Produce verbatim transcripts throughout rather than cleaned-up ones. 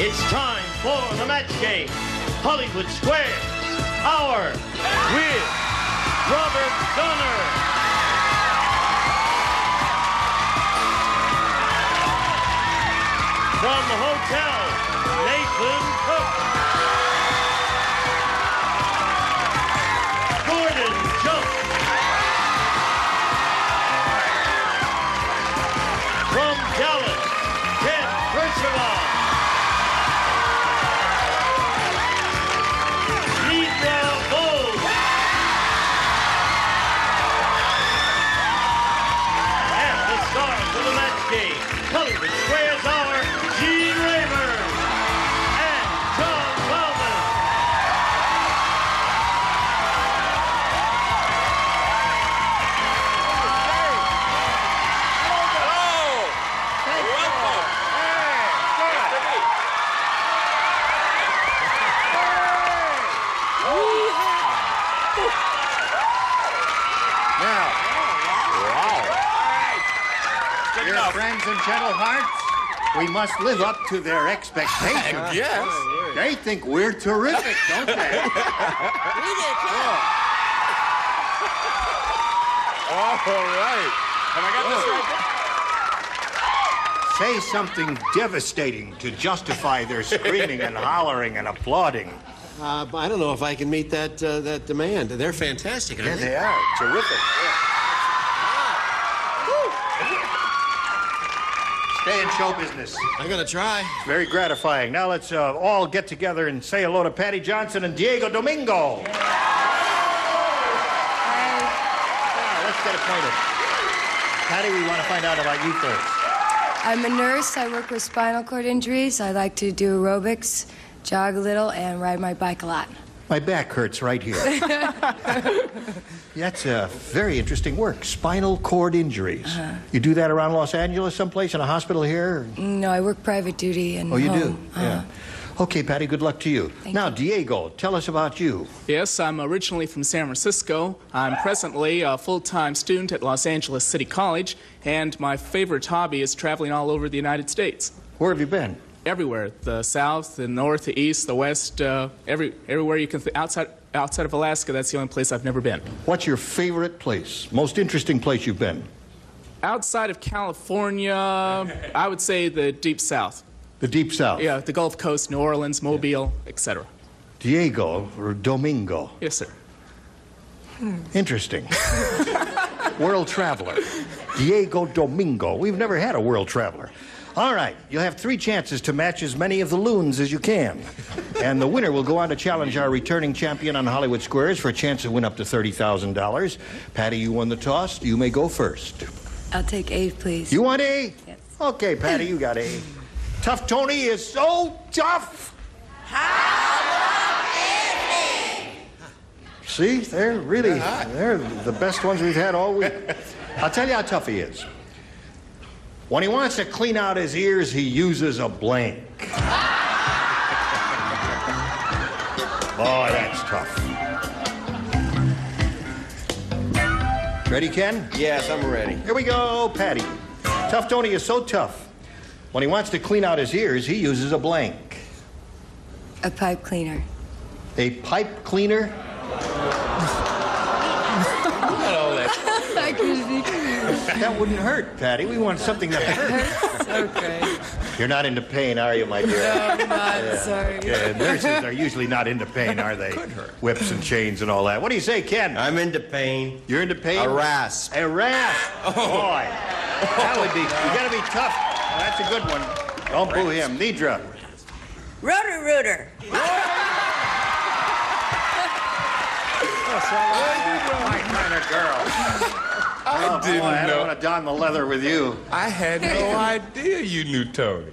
It's time for the match game. Hollywood Square Hour with Robert Donner. From the hotel, Nathan Cook. Gordon Jump. From Dallas, Ken Percival. Hollywood Square's Hour, Gene Rayburn and John Wellman. Hello. Hey, welcome. Hey, now, dear friends and gentle hearts, we must live up to their expectations. Yes. They think we're terrific, don't they? We did, too. All right. Have I got this right? Say something devastating to justify their screaming and hollering and applauding. Uh, I don't know if I can meet that uh, that demand. They're fantastic, aren't Yeah, they? they are. Terrific. Yeah. Stay in show business. I'm gonna try. It's very gratifying. Now let's uh, all get together and say hello to Patty Johnson and Diego Domingo. Now, let's get acquainted. Patty, we want to find out about you first. I'm a nurse. I work with spinal cord injuries. I like to do aerobics, jog a little, and ride my bike a lot. My back hurts right here. That's a very interesting work. Spinal cord injuries. Uh-huh. You do that around Los Angeles someplace, in a hospital here? No, I work private duty and Oh, you home. do? Uh-huh. Yeah. Okay, Patty, good luck to you. Thank now, you. Diego, tell us about you. Yes, I'm originally from San Francisco. I'm presently a full-time student at Los Angeles City College, and my favorite hobby is traveling all over the United States. Where have you been? Everywhere, the south, the north, the east, the west, uh, every, everywhere you can think. Outside, outside of Alaska, that's the only place I've never been. What's your favorite place, most interesting place you've been? Outside of California, I would say the deep south. The Deep South? Yeah, the Gulf Coast, New Orleans, Mobile, et cetera. Diego or Domingo? Yes, sir. Interesting. World traveler. Diego Domingo. We've never had a world traveler. All right, you'll have three chances to match as many of the loons as you can. And the winner will go on to challenge our returning champion on Hollywood Squares for a chance to win up to thirty thousand dollars. Patty, you won the toss. You may go first. I'll take A, please. You want A? Yes. Okay, Patty, you got A. Tough Tony is so tough. How is he? See, they're really, they're the best ones we've had all week. I'll tell you how tough he is. When he wants to clean out his ears, he uses a blank. Boy, that's tough. Ready, Ken? Yes, I'm ready. Here we go, Patty. Tough Tony is so tough. When he wants to clean out his ears, he uses a blank. A pipe cleaner. A pipe cleaner? That wouldn't hurt, Patty. We want something that hurts. Okay. You're not into pain, are you, my dear? No, I'm not. Yeah. Sorry. Yeah, nurses are usually not into pain, are they? Could hurt. Whips and chains and all that. What do you say, Ken? I'm into pain. You're into pain? A rasp. A rasp. Oh. Boy. That would be, you gotta be tough. That's a good one. Don't boo him. Nidra. Rotor Rooter. My kind of girl. I Oh, didn't boy, I know. don't want to don the leather with you. I had no idea you knew Tony.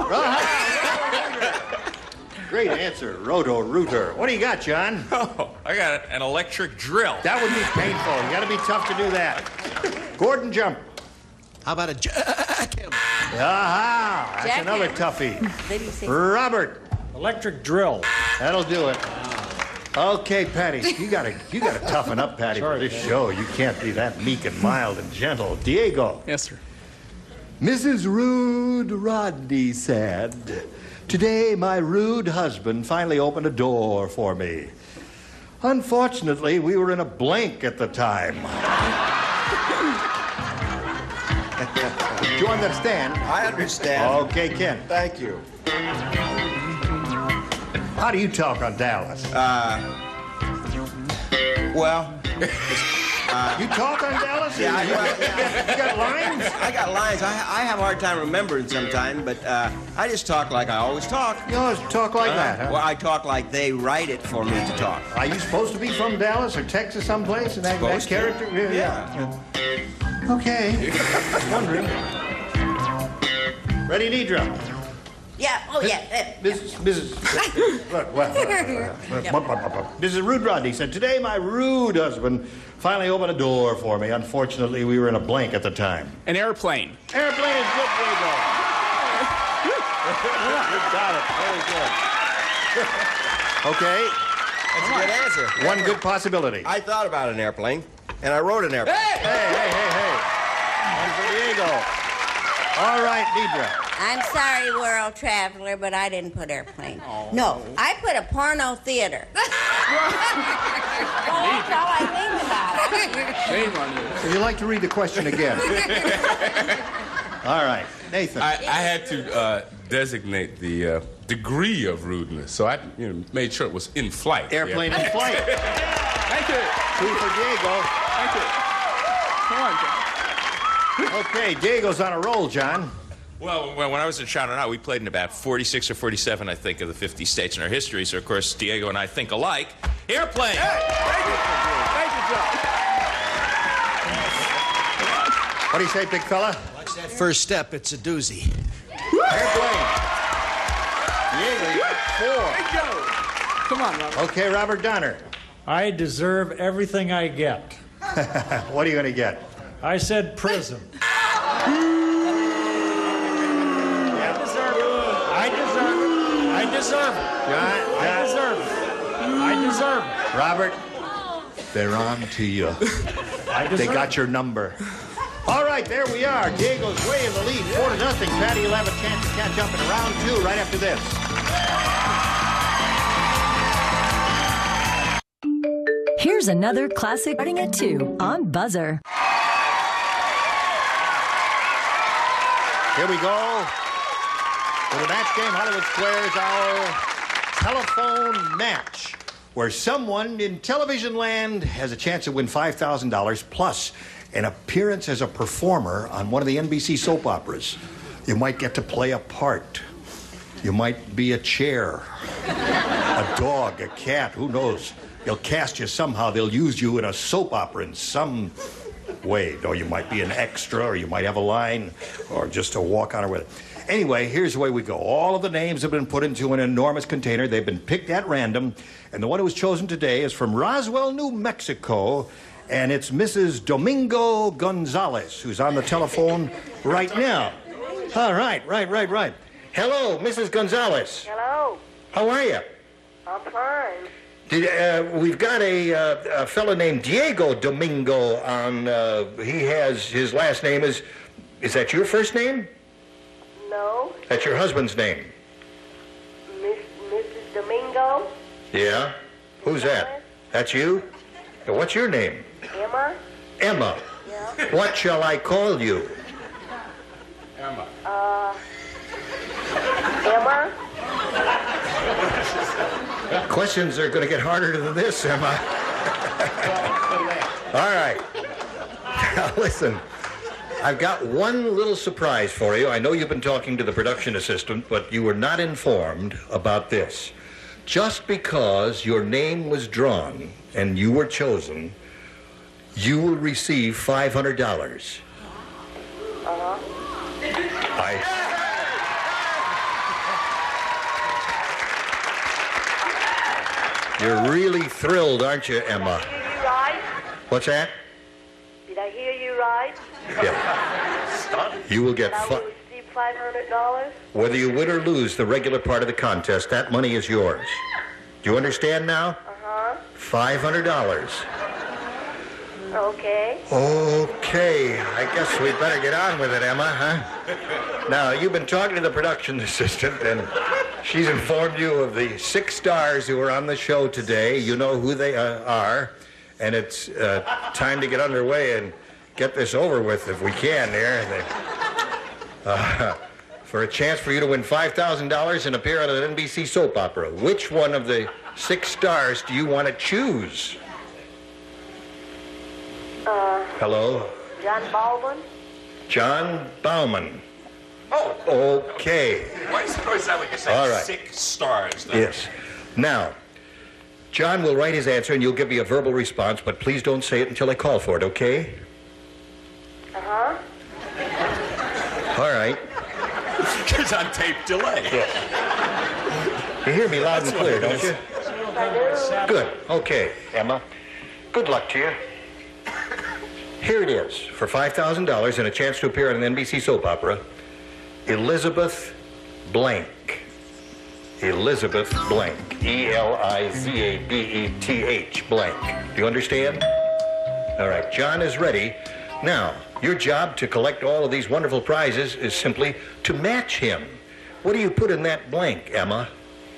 Great answer, Roto Rooter. What do you got, John? Oh, I got an electric drill. That would be painful. You got to be tough to do that. Gordon Jump. How about a jackhammer? Aha, that's Jackhammer. another toughie. Did you say Robert. Electric drill. That'll do it. Okay, Patty, you gotta you gotta toughen up, Patty, for this show. You can't be that meek and mild and gentle. Diego. Yes, sir. Missus Rude Rodney said, Today, my rude husband finally opened a door for me. Unfortunately, we were in a blank at the time. Do you understand? I understand. Okay, Ken. Thank you. How do you talk on Dallas? Uh, well, you talk on Dallas? yeah, I, well, yeah. You got lines? I got lines. I, I have a hard time remembering sometimes, but uh, I just talk like I always talk. You always talk like Uh, that, huh? Well, I talk like they write it for me to talk. Are you supposed to be from Dallas or Texas someplace in that, that Supposed to. character? Yeah. Okay. Just wondering. Ready, Nidra? Yeah, oh, yeah. yeah. Missus Missus What, what, what, what, what, what, what. Missus Rude Rodney said, today my rude husband finally opened a door for me. Unfortunately, we were in a blank at the time. An airplane. Airplane is good, Diego. You got it. Very good. Okay, That's a good answer. one good possibility. I thought about an airplane, and I wrote an airplane. Hey, hey, hey, hey. One for Diego. All right, Nidra. I'm sorry, world traveler, but I didn't put airplane. No, I put a porno theater. Well, that's all I think about it. Shame on you. Would you like to read the question again? All right, Nathan. I, I had to uh, designate the uh, degree of rudeness, so I you know, made sure it was in flight. Airplane Yeah. in flight. Thank you. Two for Diego. Thank you. Come on, John. Okay, Diego's on a roll, John. Well, when when I was in China, we played in about forty-six or forty-seven, I think, of the fifty states in our history. So, of course, Diego and I think alike. Airplane! Hey, thank you. Thank you, John. What do you say, big fella? Watch that first step. It's a doozy. Airplane. Diego, you got four. Hey, Joe. Come on, Robert. Okay, Robert Donner. I deserve everything I get. What are you going to get? I said prison. I deserve it. I deserve it. I deserve it. John, I John. deserve it. I deserve it. Robert, they're on to you. I deserve They got your number. All right, there we are. Diego's way in the lead, four to nothing. Patty will have a chance to catch up in round two right after this. Here's another classic starting at two on Buzzer. Here we go. For the match game, Hollywood Squares, our telephone match, where someone in television land has a chance to win five thousand dollars plus an appearance as a performer on one of the N B C soap operas. You might get to play a part. You might be a chair, a dog, a cat, who knows? They'll cast you somehow. They'll use you in a soap opera in some way. Or you might be an extra, or you might have a line, or just a walk on or with it. Anyway, here's the way we go. All of the names have been put into an enormous container. They've been picked at random. And the one who was chosen today is from Roswell, New Mexico. And it's Missus Domingo Gonzalez, who's on the telephone right now. All right, right, right, right. Hello, Missus Gonzalez. Hello. How are you? I'm fine. Did, uh, we've got a, uh, a fellow named Diego Domingo on, uh, he has, his last name is, is that your first name? No. That's your husband's name? Miss Missus Domingo. Yeah? Who's that? That's you? Now, what's your name? Emma. Emma. Yeah. What shall I call you? Emma. Uh. Emma. Questions are going to get harder than this, Emma. All right. Now, listen. I've got one little surprise for you. I know you've been talking to the production assistant, but you were not informed about this. Just because your name was drawn and you were chosen, you will receive five hundred dollars. Uh-huh. I... You're really thrilled, aren't you, Emma? Did I hear you right? What's that? Did I hear you right? Yeah. You will get I fi- will receive five hundred dollars. whether you win or lose the regular part of the contest, that money is yours. Do you understand now? Uh-huh. Five hundred dollars. Uh, Okay. Okay, I guess we better get on with it, Emma, huh? Now, you've been talking to the production assistant, and she's informed you of the six stars who are on the show today. You know who they uh, are, and it's uh, time to get underway and get this over with if we can here. They, uh, for a chance for you to win five thousand dollars and appear on an N B C soap opera. Which one of the six stars do you want to choose? Uh, Hello? John Baldwin? John Bauman. Oh. Okay. Why does it always sound like you're saying All right. six stars? Though? Yes. Now, John will write his answer and you'll give me a verbal response, but please don't say it until I call for it, okay? Uh-huh. All right. It's on tape delay. Yes. You hear me loud That's and clear, what it don't is. you? Yes, I do. Good. Okay, Emma. Good luck to you. Here it is, for five thousand dollars and a chance to appear on an N B C soap opera, Elizabeth Blank. Elizabeth Blank. E L I Z A B E T H, Blank. Do you understand? All right, John is ready. Now, your job to collect all of these wonderful prizes is simply to match him. What do you put in that blank, Emma?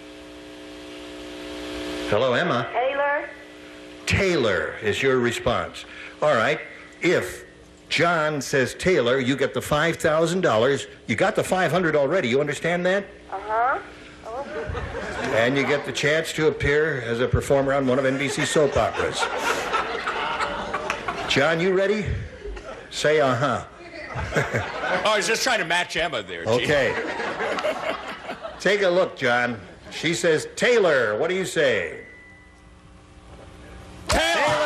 Hello, Emma. Taylor? Taylor is your response. All right. If John says Taylor, you get the five thousand dollars. You got the five hundred dollars already. You understand that? Uh-huh. Oh. And you get the chance to appear as a performer on one of N B C soap operas. John, you ready? Say uh-huh. Oh, I was just trying to match Emma there. Gee. Okay. Take a look, John. She says Taylor. What do you say? Taylor!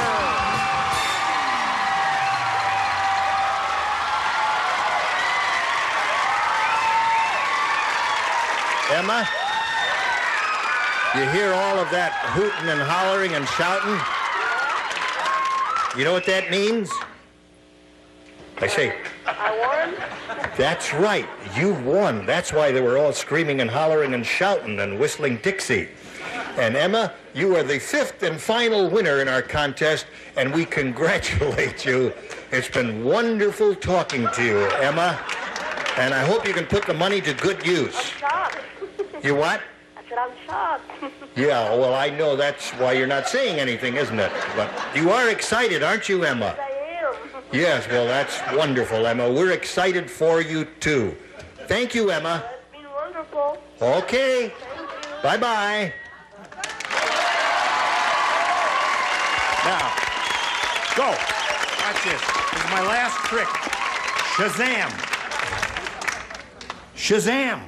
Emma, you hear all of that hooting and hollering and shouting? You know what that means? I say, I won? that's right. You've won. That's why they were all screaming and hollering and shouting and whistling Dixie. And Emma, you are the fifth and final winner in our contest, and we congratulate you. It's been wonderful talking to you, Emma. And I hope you can put the money to good use. I'm shocked. You what? I said I'm shocked. Yeah, well, I know that's why you're not saying anything, isn't it? But you are excited, aren't you, Emma? I am. Yes, well, that's wonderful, Emma. We're excited for you, too. Thank you, Emma. It's been wonderful. Okay. Thank you. Bye-bye. Now, go. Watch this. This is my last trick. Shazam. Shazam.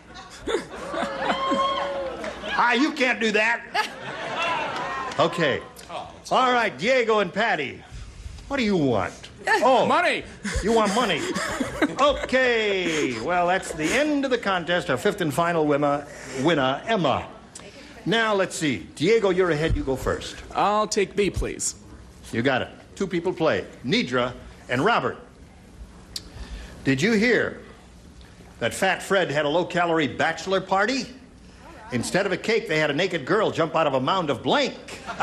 Ah, you can't do that. Okay. All right, Diego and Patty. What do you want? Oh, Money! You want money? Okay. Well, that's the end of the contest. Our fifth and final winner, winner, Emma. Now, let's see. Diego, you're ahead. You go first. I'll take B, please. You got it. Two people play. Nidra and Robert. Did you hear that Fat Fred had a low-calorie bachelor party? Instead of a cake, they had a naked girl jump out of a mound of blank.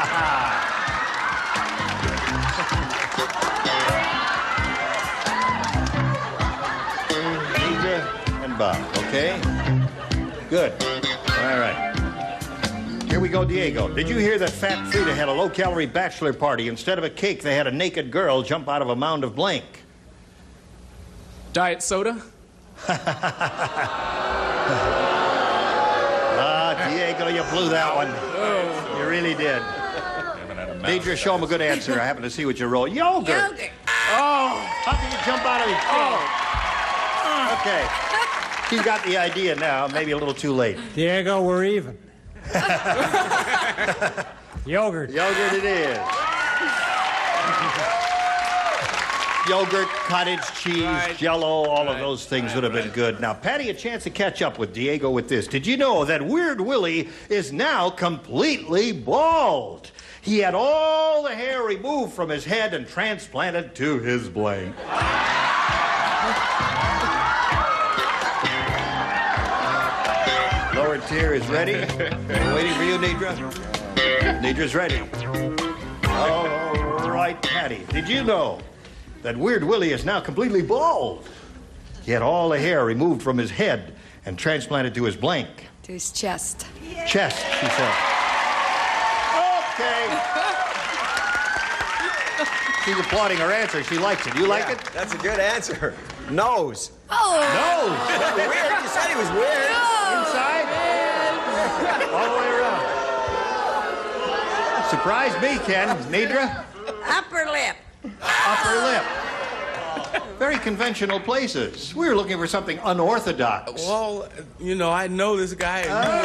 Nidra and Bob, okay? Good. All right. Here we go, Diego. Did you hear that Fat Frida had a low-calorie bachelor party? Instead of a cake, they had a naked girl jump out of a mound of blank. Diet soda? Ah, Diego, you blew that one. You really did. Deidre, show him a good answer. I happen to see what you wrote. Yogurt. Yogurt. Oh, how can you jump out of his oh. Okay. He's got the idea now. Maybe a little too late. Diego, we're even. Yogurt. Yogurt it is. Yogurt, cottage cheese, Right. Jell-O, all Right. of those things Right. would have been good. Now, Patty, a chance to catch up with Diego with this. Did you know that Weird Willie is now completely bald? He had all the hair removed from his head and transplanted to his blank. Lower tier is ready. We're waiting for you, Nidra. Nidra's ready. All right. right, Patty. Did you know that Weird Willie is now completely bald? He had all the hair removed from his head and transplanted to his blank. To his chest. Chest, she said. Okay. She's applauding her answer. She likes it. You like Yeah, it? That's a good answer. Nose. Oh! Nose. Weird. You said he was weird. Inside? All the way around. Surprise me, Ken. Nidra? Upper lip. Upper lip. Very conventional places. We were looking for something unorthodox. Well, you know, I know this guy. And Okay,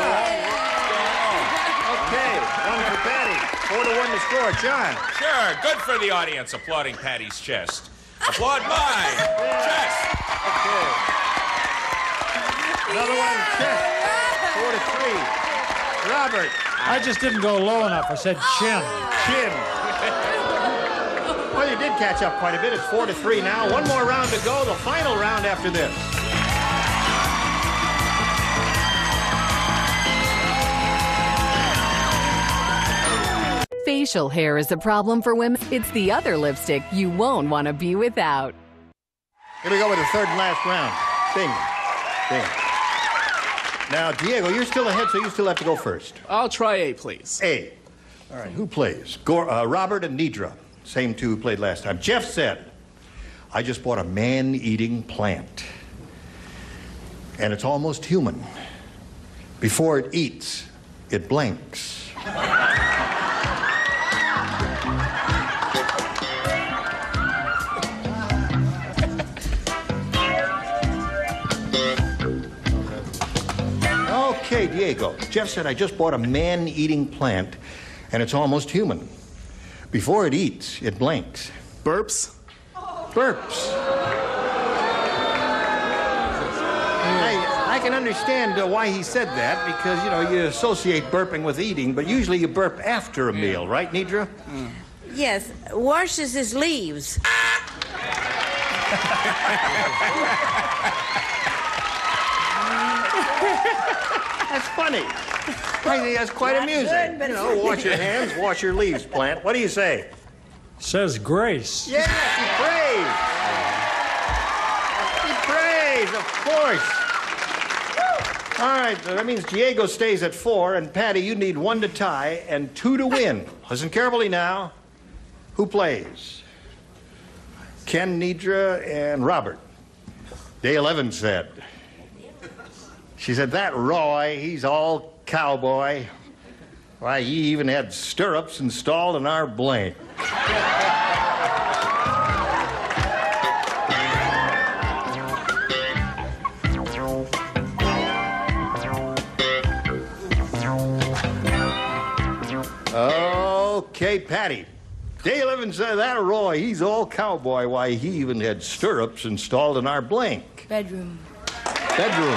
one for Patty. Four to one to score. John. Sure, good for the audience applauding Patty's chest. Applaud mine. Chest. Okay. Another one, chest. Four to three. Robert. I just didn't go low enough. I said chin. Chin. Well, you did catch up quite a bit. It's four to three now. One more round to go. The final round after this. Facial hair is a problem for women. It's the other lipstick you won't want to be without. Here we go with the third and last round. Bing. Bing. Now, Diego, you're still ahead, so you still have to go first. I'll try A, please. A. All right, who plays? Gor- uh, Robert and Nidra. Same two who played last time. Jeff said, I just bought a man-eating plant. And it's almost human. Before it eats, it blinks. Okay, Diego. Jeff said, I just bought a man-eating plant, and it's almost human. Before it eats, it blinks. Burps? Burps. I, I can understand uh, why he said that, because, you know, you associate burping with eating, but usually you burp after a meal, right, Nidra? Mm. Yes, washes his leaves. That's funny. I think that's quite Not amusing. good, but you know, wash your hands, wash your leaves, plant. What do you say? Says grace. Yes, he prays. He prays, of course. All right, so that means Diego stays at four, and Patty, you need one to tie and two to win. Listen carefully now. Who plays? Ken, Nidra, and Robert. Day eleven said. She said, that Roy, he's all cowboy. Why, he even had stirrups installed in our blank. Okay, Patty. Day eleven said, that Roy, he's all cowboy. Why, he even had stirrups installed in our blank. Bedroom. Bedroom.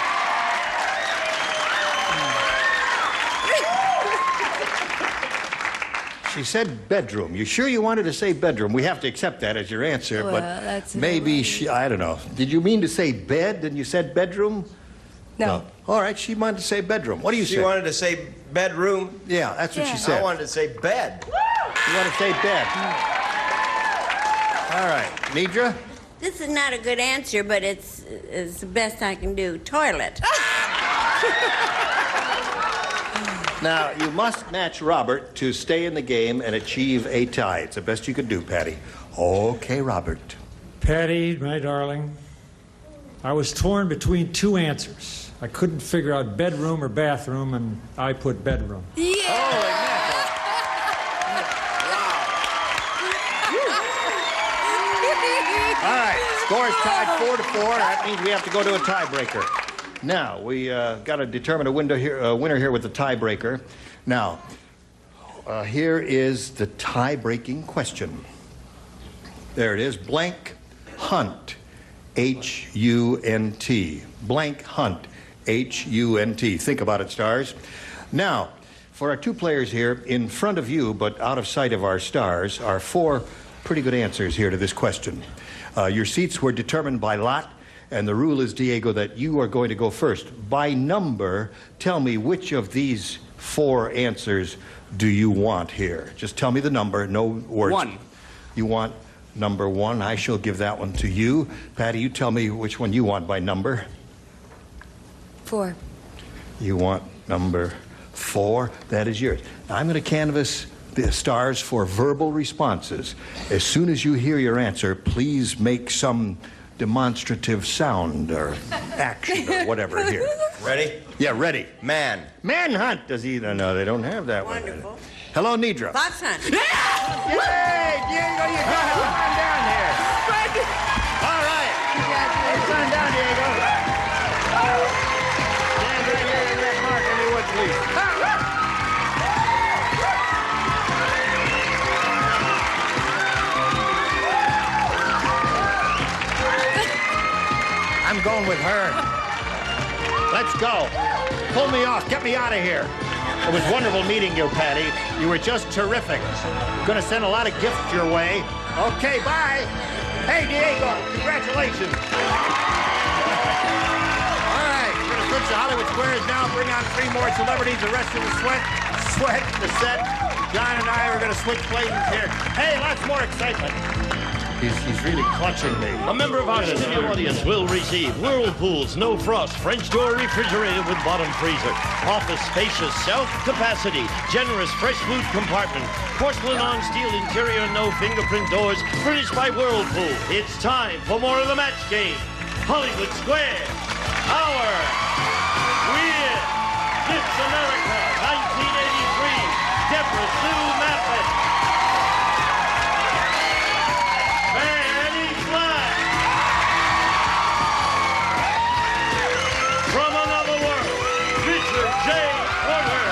She said bedroom. You sure you wanted to say bedroom? We have to accept that as your answer, Well, but that's maybe she, I don't know. Did you mean to say bed and you said bedroom? No. All right, she wanted to say bedroom. What do you She say? wanted to say bedroom. Yeah, that's what Yeah. she said. I wanted to say bed. You want to say bed? All right, Nidra? This is not a good answer, but it's, it's the best I can do. Toilet. Now, you must match Robert to stay in the game and achieve a tie. It's the best you could do, Patty. Okay, Robert. Patty, my darling, I was torn between two answers. I couldn't figure out bedroom or bathroom, and I put bedroom. All right, score is tied four to four. That means we have to go to a tiebreaker. Now, we uh, got to determine a window here, uh, winner here with the tiebreaker. Now, uh, here is the tie-breaking question. There it is. Blank Hunt, H U N T. Blank Hunt, H U N T. Think about it, stars. Now, for our two players here, in front of you but out of sight of our stars, are four pretty good answers here to this question. Uh, your seats were determined by lot, and the rule is, Diego, that you are going to go first. By number, tell me which of these four answers do you want here. Just tell me the number, no words. One. you want number one. I shall give that one to you. Patty, you tell me which one you want by number. Four. You want number four. That is yours. Now, I'm going to canvass the stars for verbal responses. As soon as you hear your answer, please make some demonstrative sound or action or whatever here. Ready? Yeah, ready. Man. Manhunt. Does he? No, they don't have that Wonderful. one. Hello, Nidra. Fox hunt. Yay! Diego, you got it. Come on down here. All right. Hey, come on down, Diego. Stand right here in that mark, if you would, please. I'm going with her. Let's go. Pull me off. Get me out of here. It was wonderful meeting you, Patty. You were just terrific. Going to send a lot of gifts your way. Okay, bye. Hey, Diego, congratulations. All right, we're going to switch to Hollywood Squares now. Bring on three more celebrities. The rest of the sweat, sweat, the set. John and I are going to switch places here. Hey, lots more excitement. He's, he's really clutching me. A member of our studio audience will receive Whirlpool's No Frost French door refrigerator with bottom freezer. Office spacious self-capacity, generous fresh food compartment, porcelain on steel interior, no fingerprint doors, furnished by Whirlpool. It's time for more of the match game. Hollywood Square, our Weird Miss America nineteen eighty-three, Deborah Sue Maffett. From another world, Richard J. Porter.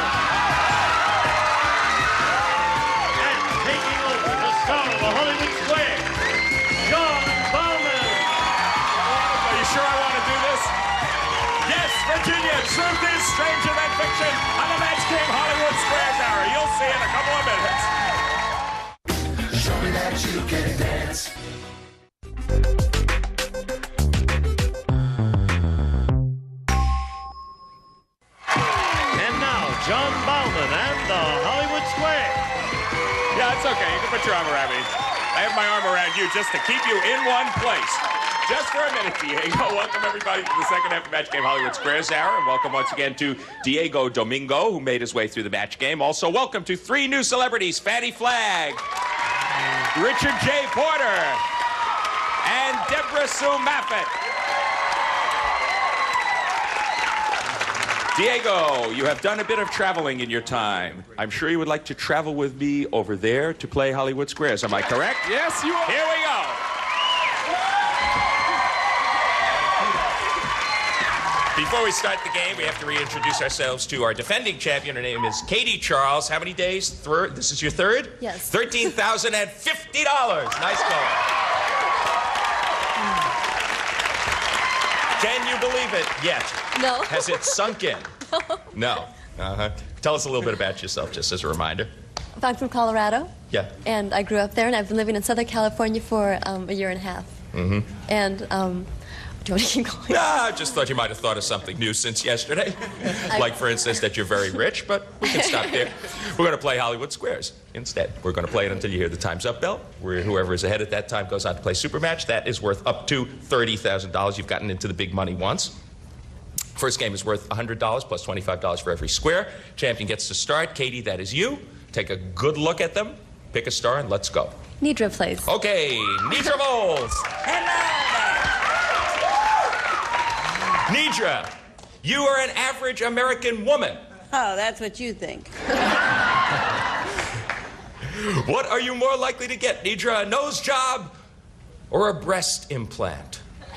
And taking over the star of the Hollywood Square, John Bowman. Are you sure I want to do this? Yes, Virginia, truth is stranger than fiction on the match game Hollywood Squares Hour. You'll see in a couple of minutes. Show me that you can dance. John Bowman and the Hollywood Square. Yeah, it's okay. You can put your arm around me. I have my arm around you just to keep you in one place. Just for a minute, Diego. Welcome, everybody, to the second half of Match Game Hollywood Squares Hour. And welcome once again to Diego Domingo, who made his way through the match game. Also, welcome to three new celebrities, Fannie Flagg, Richard J. Porter, and Deborah Sue Maffett. Diego, you have done a bit of traveling in your time. I'm sure you would like to travel with me over there to play Hollywood Squares. Am I correct? Yes, you are. Here we go. Before we start the game, we have to reintroduce ourselves to our defending champion. Her name is Katie Charles. How many days? Third? This is your third? Yes. thirteen thousand fifty dollars. Nice going. Can you believe it yet? No. Has it sunk in? No. No. Uh-huh. Tell us a little bit about yourself, just as a reminder. I'm from Colorado. Yeah. And I grew up there, and I've been living in Southern California for um, a year and a half. Mm-hmm. And, um, do you want to keep going? Nah, I just thought you might have thought of something new since yesterday. Like, for instance, that you're very rich, but we can stop there. We're going to play Hollywood Squares instead. We're going to play it until you hear the time's up bell. Where whoever is ahead at that time goes on to play Super Match. That is worth up to thirty thousand dollars. You've gotten into the big money once. First game is worth one hundred dollars plus twenty-five dollars for every square. Champion gets to start. Katie, that is you. Take a good look at them. Pick a star and let's go. Nidra plays. Okay, Nidra Bowles. Nidra, you are an average American woman. Oh, that's what you think. What are you more likely to get, Nidra? A nose job or a breast implant?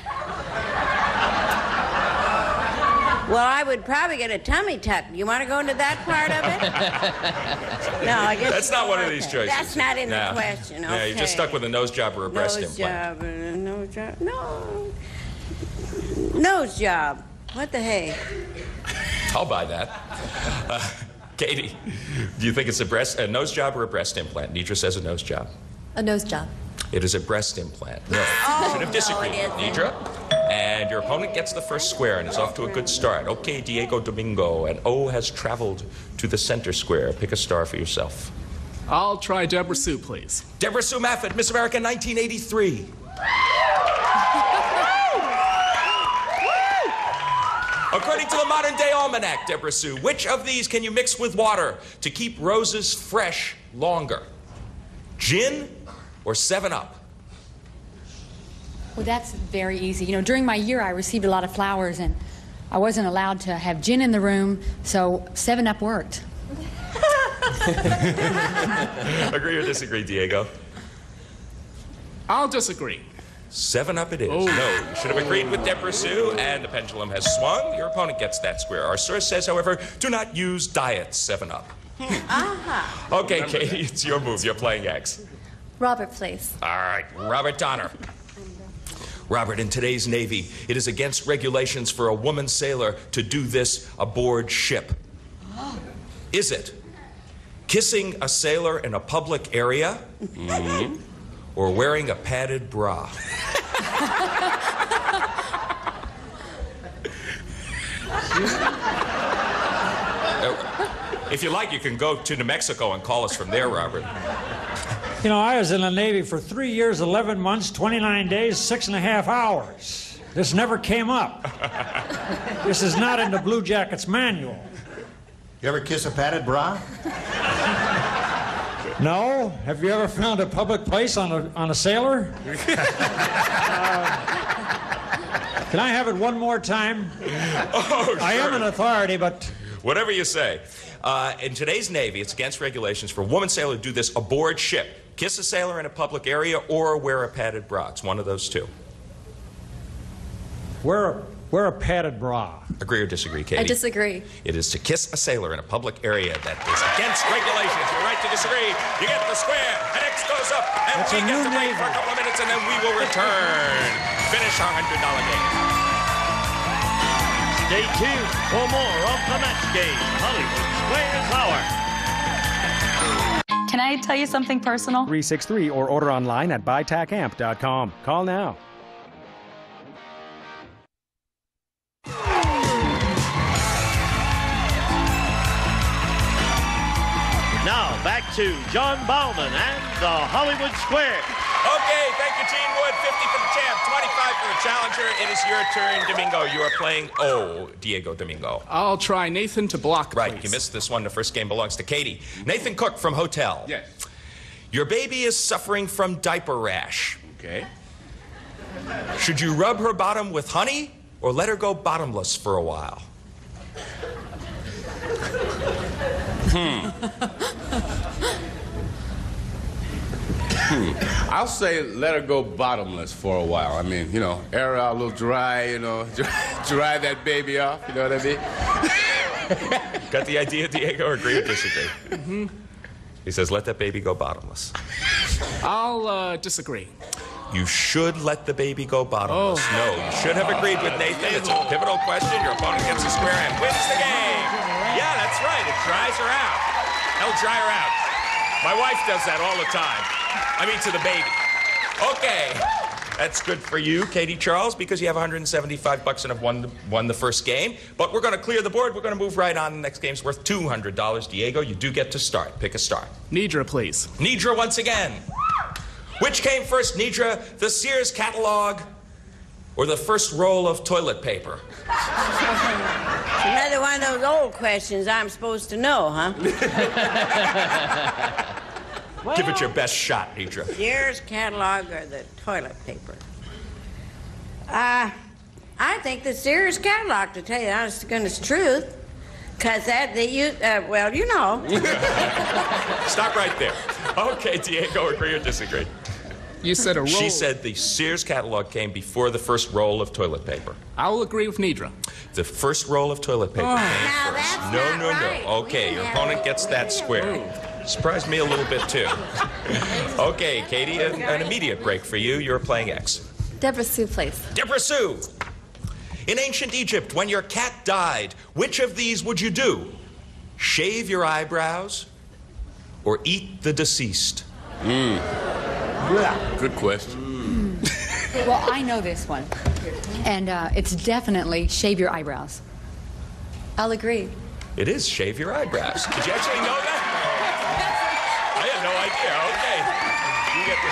Well, I would probably get a tummy tuck. You want to go into that part of it? No, I guess That's not one of these choices. That's not in no. the question. Okay. Yeah, you're just stuck with a nose job or a breast nose implant. Job, uh, nose job. No. Nose job. What the hey? I'll buy that. Uh, Katie, do you think it's a breast, a nose job or a breast implant? Nidra says a nose job. A nose job. It is a breast implant. No, Oh, you should have disagreed no, it with isn't. Nidra. And your opponent gets the first square and is off to a good start. Okay, Diego Domingo, and O has traveled to the center square. Pick a star for yourself. I'll try Deborah Sue, please. Deborah Sue Maffett, Miss America nineteen eighty-three. According to the modern day almanac, Deborah Sue, which of these can you mix with water to keep roses fresh longer? Gin or seven up? Well, that's very easy. You know, during my year, I received a lot of flowers, and I wasn't allowed to have gin in the room, so seven up worked. Agree or disagree, Diego? I'll disagree. Seven up it is. Oh. No, you should have agreed with Deborah Sue, and the pendulum has swung. Your opponent gets that square. Our source says, however, do not use diet seven up. Uh-huh. Okay, Katie, it's your move. You're playing X. Robert, please. All right, Robert Donner. Robert, in today's Navy, it is against regulations for a woman sailor to do this aboard ship. Is it kissing a sailor in a public area? Mm-hmm. Or wearing a padded bra? If you like, you can go to New Mexico and call us from there, Robert. You know, I was in the Navy for three years, eleven months, twenty-nine days, six and a half hours. This never came up. This is not in the Blue Jackets manual. You ever kiss a padded bra? No? Have you ever found a public place on a, on a sailor? uh, can I have it one more time? Oh, sure. I am an authority, but... Whatever you say. Uh, in today's Navy, it's against regulations for a woman sailor to do this aboard ship. Kiss a sailor in a public area or wear a padded bra. It's one of those two. Wear a, wear a padded bra. Agree or disagree, Katie? I disagree. It is to kiss a sailor in a public area that is against regulations. You're right to disagree. You get the square. An X goes up. And That's we a get new to break Navy. for a couple of minutes, and then we will return. Finish our one hundred dollar game. Stay tuned for more of the match game, Hollywood Squares Hour. Can I tell you something personal? three six three or order online at buy tac amp dot com. Call now. Now back to John Bauman and the Hollywood Square. Okay, thank you, Gene Wood. fifty for the champ, twenty-five for the challenger. It is your turn, Domingo. You are playing, oh, Diego Domingo. I'll try Nathan to block, Right, please. you missed this one. The first game belongs to Katie. Nathan Cook from Hotel. Yes. Your baby is suffering from diaper rash. Okay. Should you rub her bottom with honey or let her go bottomless for a while? Hmm. hmm. I'll say let her go bottomless for a while. I mean, you know, air her out a little dry, you know, dry, dry that baby off, you know what I mean? Got the idea, Diego, or agree or disagree? Mm-hmm. He says, let that baby go bottomless. I'll uh, disagree. You should let the baby go bottomless. Oh. No, you should have agreed with Nathan. It's a pivotal question. Your opponent gets a square and wins the game. Yeah, that's right. It dries her out. It'll dry her out. My wife does that all the time. I mean, to the baby. Okay. That's good for you, Katie Charles, because you have one hundred seventy-five bucks and have won, won the first game. But we're going to clear the board. We're going to move right on. The next game's worth two hundred dollars. Diego, you do get to start. Pick a star. Nidra, please. Nidra once again. Which came first, Nidra, the Sears catalog or the first roll of toilet paper? Another one of those old questions I'm supposed to know, huh? Well, give it your best shot, Nidra. Sears catalog or the toilet paper? Uh, I think the Sears catalog, to tell you the honest to goodness truth. Because that, they use, uh, well, you know. Stop right there. Okay, Diego, agree or disagree? You said a roll. She said the Sears catalog came before the first roll of toilet paper. I will agree with Nidra. The first roll of toilet paper Oh. came Now, first. that's No, not no, right. no. Okay, your opponent gets that square. Surprised me a little bit, too. Okay, Katie, an, an immediate break for you. You're playing X. Deborah Sue, please. Deborah Sue. In ancient Egypt, when your cat died, which of these would you do? Shave your eyebrows or eat the deceased? Mm. Good question. Well, I know this one. And uh, it's definitely shave your eyebrows. I'll agree. It is shave your eyebrows. Did you actually know that? I had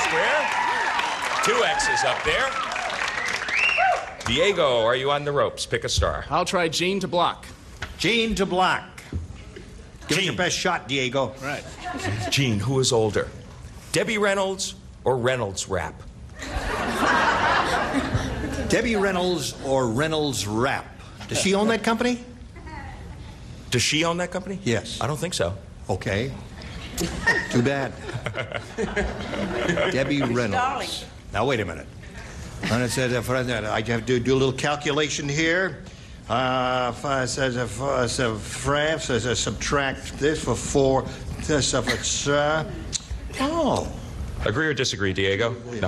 square. Two X's up there. Diego, are you on the ropes? Pick a star. I'll try Gene to block. Gene to block. Give it your best shot, Diego. Right. Gene, who is older? Debbie Reynolds or Reynolds Wrap? Debbie Reynolds or Reynolds Wrap. Does she own that company? Does she own that company? Yes. I don't think so. Okay. Too bad. Debbie Reynolds. Now, wait a minute. And it says, uh, I have to do a little calculation here. Uh, if I says, if I says, France, says, I subtract this for four. This of it's, uh, oh. Agree or disagree, Diego? No.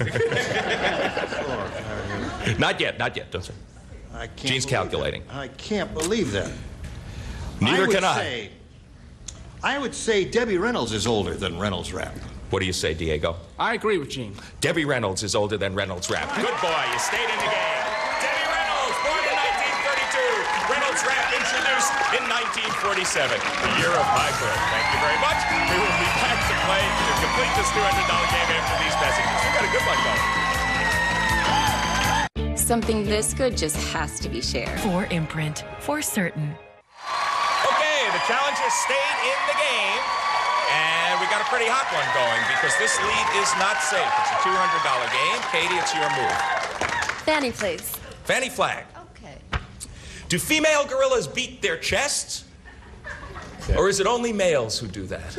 Not yet, not yet. Don't say. I can't Gene's calculating. That. I can't believe that. Neither I would can I. Say, I would say Debbie Reynolds is older than Reynolds Wrap. What do you say, Diego? I agree with Gene. Debbie Reynolds is older than Reynolds Wrap. Good boy, you stayed in the game. Debbie Reynolds, born in nineteen thirty-two. Reynolds Wrap introduced in nineteen forty-seven. The year of high birth. Thank you very much. We will be back to play to complete this two hundred dollar game after these messages. We've got a good one going. Something this good just has to be shared. For Imprint, for certain. Okay, the challengers stayed in the game. And we got a pretty hot one going because this lead is not safe. It's a two hundred dollar game. Katie, it's your move. Fannie, please. Fannie Flagg. Okay. Do female gorillas beat their chests? Or is it only males who do that?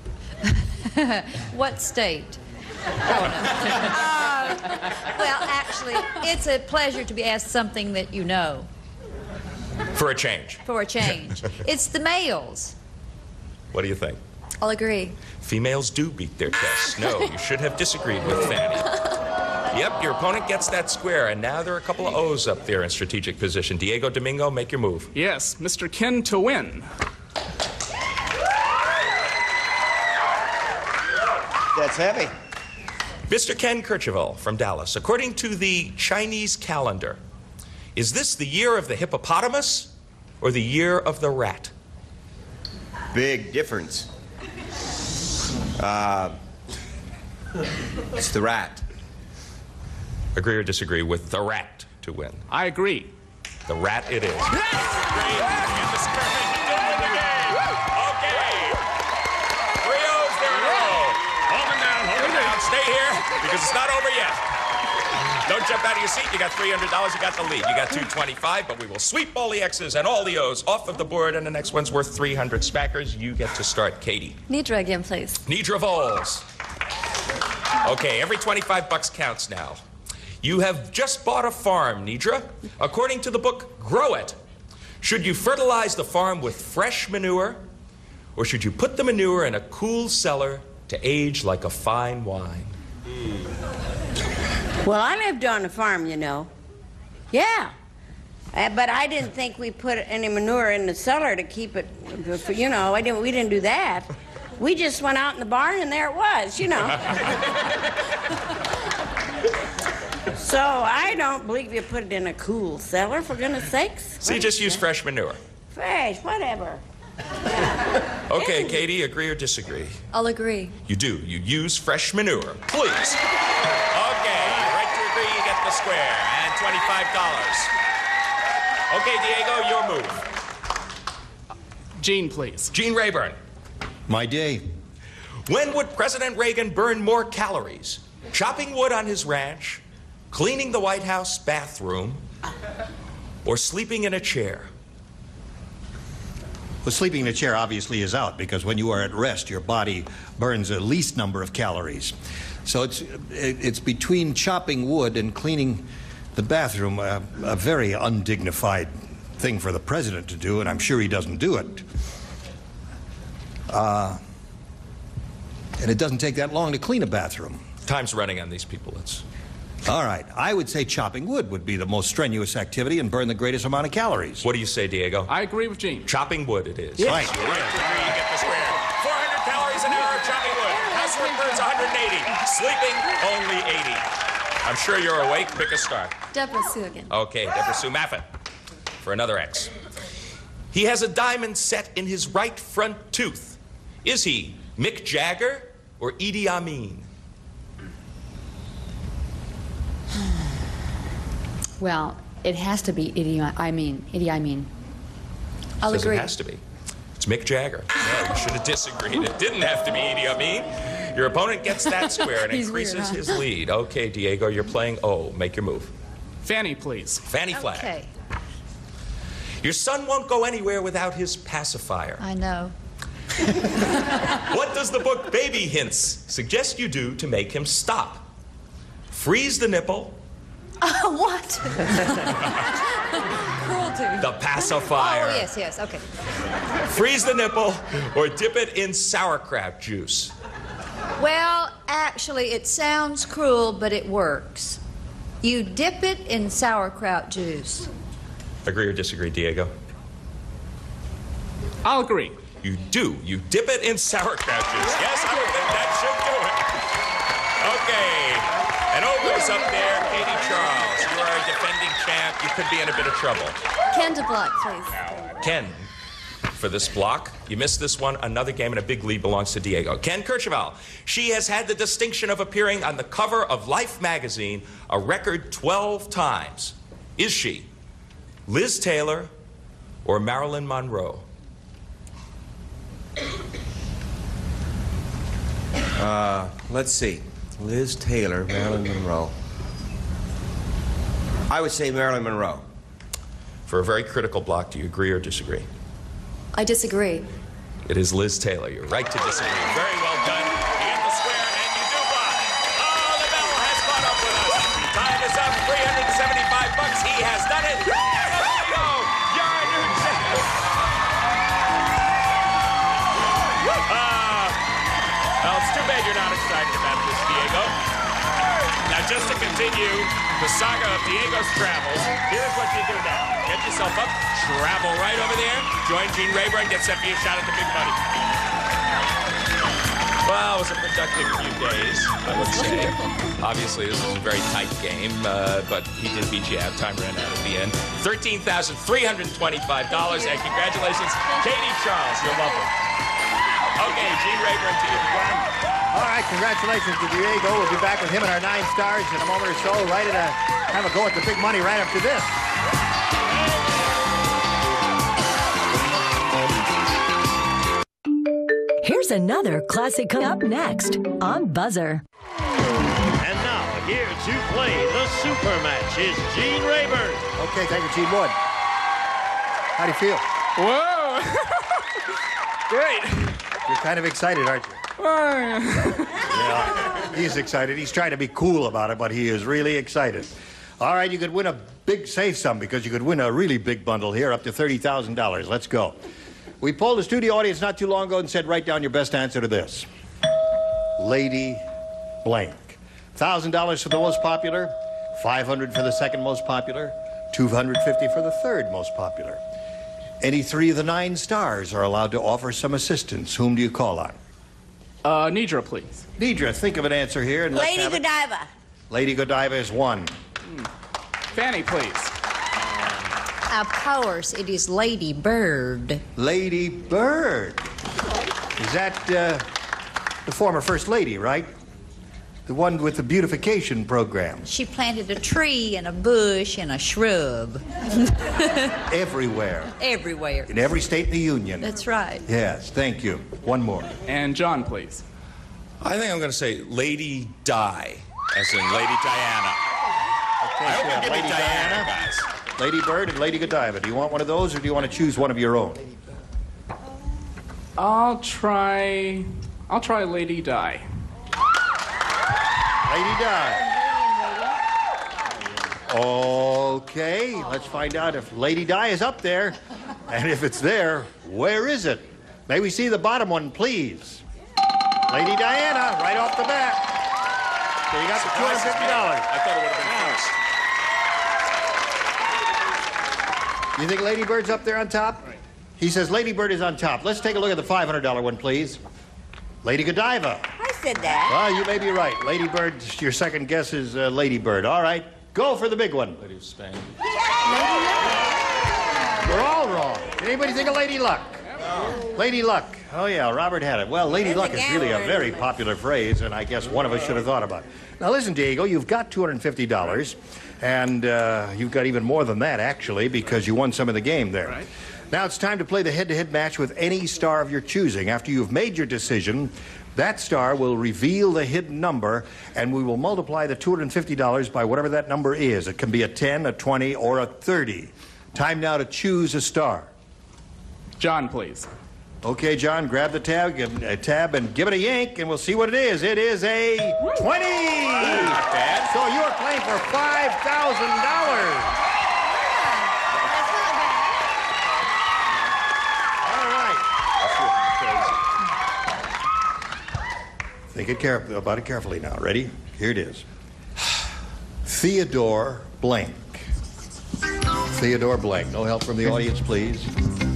What state? Oh, no. uh, well, actually, it's a pleasure to be asked something that you know. For a change. For a change. It's the males. What do you think? I'll agree. Females do beat their chests. No, you should have disagreed with Fannie. Yep, your opponent gets that square, and now there are a couple of O's up there in strategic position. Diego Domingo, make your move. Yes, Mister Ken to win. That's heavy. Mister Ken Kercheval from Dallas. According to the Chinese calendar, is this the year of the hippopotamus or the year of the rat? Big difference. Uh, it's the rat. Agree or disagree with the rat to win? I agree. The rat it is. Yes! Great. And the skirmish is in the game. Okay. Three O's there in a row. Hold them down, hold them down. Stay here because it's not over yet. Don't jump out of your seat. You got three hundred dollars. You got the lead. You got two twenty-five, but we will sweep all the X's and all the O's off of the board, and the next one's worth three hundred Spackers. You get to start, Katie. Nidra again, please. Nidra Vols. Okay, every twenty-five bucks counts now. You have just bought a farm, Nidra. According to the book, Grow It. Should you fertilize the farm with fresh manure, or should you put the manure in a cool cellar to age like a fine wine? Well, I lived on a farm, you know. Yeah. Uh, but I didn't think we put any manure in the cellar to keep it, for, you know, I didn't, we didn't do that. We just went out in the barn and there it was, you know. So I don't believe you put it in a cool cellar, for goodness sakes. So you just use fresh manure? Fresh, whatever. Okay, Katie, agree or disagree? I'll agree. You do. You use fresh manure. Please. Okay, right to agree, you get the square. And twenty-five dollars. Okay, Diego, your move. Gene, please. Gene Rayburn. My day. When would President Reagan burn more calories? Chopping wood on his ranch, cleaning the White House bathroom, or sleeping in a chair? Well, sleeping in a chair obviously is out because when you are at rest, your body burns the least number of calories. So it's, it's between chopping wood and cleaning the bathroom, uh, a very undignified thing for the president to do, and I'm sure he doesn't do it. Uh, and it doesn't take that long to clean a bathroom. Time's running on these people. It's... All right. I would say chopping wood would be the most strenuous activity and burn the greatest amount of calories. What do you say, Diego? I agree with Gene. Chopping wood it is. Yes. Right. You're right. Agree, you get the square. four hundred calories an hour of chopping wood. Housework burns one hundred eighty. Sleeping, only eighty. I'm sure you're awake. Pick a star. Deborah Sue again. Okay, Deborah Sue Maffin for another X. He has a diamond set in his right front tooth. Is he Mick Jagger or Idi Amin? Well, it has to be Idi, I mean, Idi, I mean. I'll Says agree. It has to be. It's Mick Jagger. No, you should have disagreed. It didn't have to be Idi Amin. Your opponent gets that square and He's increases weird, huh? his lead. Okay, Diego, you're playing O. Make your move. Fannie, please. Fannie Flagg. Okay, Your son won't go anywhere without his pacifier. I know. What does the book Baby Hints suggest you do to make him stop? Freeze the nipple, Uh, what? Cruelty. the pacifier. Oh, yes, yes, okay. Freeze the nipple, or dip it in sauerkraut juice. Well, actually, it sounds cruel, but it works. You dip it in sauerkraut juice. Agree or disagree, Diego? I'll agree. You do. You dip it in sauerkraut juice. Yes, I would think that should do it. Okay. And Obo's up there, Katie Charles. You are a defending champ. You could be in a bit of trouble. Ken to block, please. Ken, for this block, you missed this one. Another game and a big lead belongs to Diego. Ken Kercheval. She has had the distinction of appearing on the cover of Life magazine a record twelve times. Is she Liz Taylor or Marilyn Monroe? Uh, let's see. Liz Taylor, Marilyn Monroe. I would say Marilyn Monroe. For a very critical block, do you agree or disagree? I disagree. It is Liz Taylor. You're right to disagree. Very well done. You get the square and you do block. Oh, the bell has caught up with us. Time is up. three hundred seventy-five bucks. He has done it. Diego, you're a new champ. Uh, well, it's too bad you're not excited about this, Diego. Now, just to continue the saga of Diego's travels, here's what you do now. Get yourself up, travel right over there, join Gene Rayburn, get set for your shot at the big money. Well, it was a productive few days, I would say. Obviously, this was a very tight game, uh, but he did beat you out. Time ran out at the end. thirteen thousand three hundred twenty-five dollars, and congratulations, Katie Charles. You're lovely. Okay, Gene Rayburn to you. All right, congratulations to Diego. We'll be back with him and our nine stars in a moment or so. Right at a, have a go at the big money right after this. Here's another classic coming up next on Buzzer. And now, here to play the super match is Gene Rayburn. Okay, thank you, Gene Wood. How do you feel? Whoa! Great. You're kind of excited, aren't you? Yeah, he's excited. He's trying to be cool about it, but he is really excited. All right, you could win a big save sum because you could win a really big bundle here, up to thirty thousand dollars. Let's go. We polled the studio audience not too long ago and said, write down your best answer to this. Lady blank. one thousand dollars for the most popular, five hundred dollars for the second most popular, two hundred fifty dollars for the third most popular. Any three of the nine stars are allowed to offer some assistance. Whom do you call on? Uh, Nidra, please. Nidra, think of an answer here. And let's Lady have it. Godiva. Lady Godiva is one. Fannie, please. Of course, it is Lady Bird. Lady Bird. Is that uh, the former First Lady, right? The one with the beautification program. She planted a tree and a bush and a shrub. Everywhere. Everywhere. In every state in the Union. That's right. Yes, thank you. One more. And John, please. I think I'm going to say Lady Di, as in Lady Diana. Okay, I hope so you give Lady me Diana, Diana, guys. Lady Bird, and Lady Godiva. Do you want one of those, or do you want to choose one of your own? I'll try... I'll try Lady Di. Lady Di. Okay, let's find out if Lady Di is up there. And if it's there, where is it? May we see the bottom one, please? Lady Diana, right off the bat. So you got the two hundred fifty dollars. I thought it would have been first. You think Lady Bird's up there on top? He says Lady Bird is on top. Let's take a look at the five hundred dollar one, please. Lady Godiva. I said that. Well, you may be right. Lady Bird, your second guess is uh, Lady Bird. All right, go for the big one. Lady Spain. We're all wrong. Did anybody think of Lady Luck? Lady Luck. Oh, yeah, Robert had it. Well, Lady There's Luck a is really a gambler very anyway. popular phrase, and I guess one of us should have thought about it. Now, listen, Diego, you've got two hundred fifty dollars, and uh, you've got even more than that, actually, because you won some of the game there. Right. Now it's time to play the head-to-head match with any star of your choosing. After you've made your decision, that star will reveal the hidden number, and we will multiply the two hundred fifty dollars by whatever that number is. It can be a ten, a twenty, or a thirty. Time now to choose a star. John, please. Okay, John, grab the tab, give, uh, tab and give it a yank, and we'll see what it is. It is a twenty! Not bad. So you are playing for five thousand dollars. Think it care- about it carefully now. Ready? Here it is. Theodore Blank. Theodore Blank. No help from the audience, please.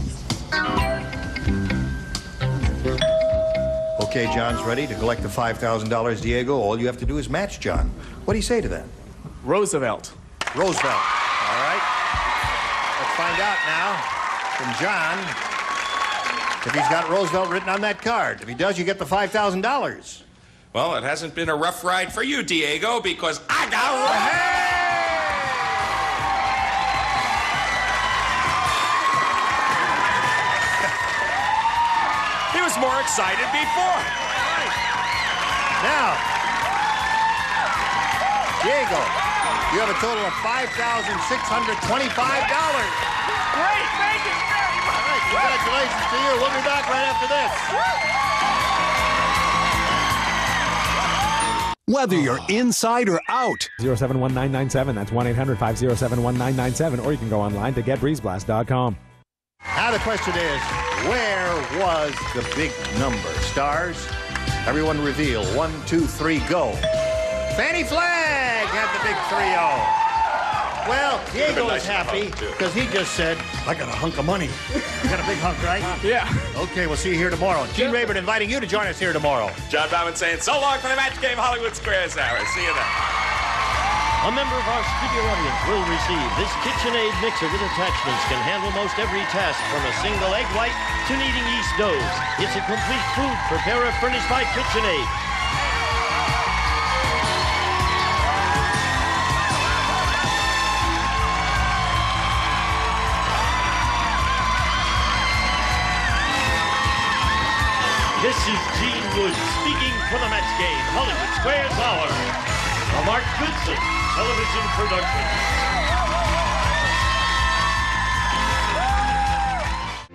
Okay, John's ready to collect the five thousand dollars, Diego. All you have to do is match John. What do you say to that? Roosevelt. Roosevelt. All right. Let's find out now from John if he's got Roosevelt written on that card. If he does, you get the five thousand dollars. Well, it hasn't been a rough ride for you, Diego, because I got Roosevelt. He was more excited before. Now, Diego, you have a total of five thousand six hundred twenty-five dollars. Great, thank you very much. All right, congratulations to you. We'll be back right after this. Whether you're inside or out. zero seven one nine nine seven. That's one eight hundred five oh seven one nine nine seven. Or you can go online to get breeze blast dot com. Now the question is, where was the big number? Stars? Everyone reveal. One, two, three, go. Fannie Flagg had the big three oh. Well, Diego is happy because he just said, I got a hunk of money. You got a big hunk, right? Yeah. Okay, we'll see you here tomorrow. Gene Rayburn inviting you to join us here tomorrow. John Bauman saying so long for the match game Hollywood Squares hour. See you then. A member of our studio audience will receive this KitchenAid mixer with attachments. Can handle most every task from a single egg white to kneading yeast doughs. It's a complete food preparer furnished by KitchenAid. This is Gene Wood speaking for the match game Hollywood Squares Hour. A Mark Goodson television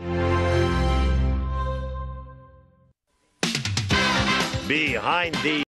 production. Behind the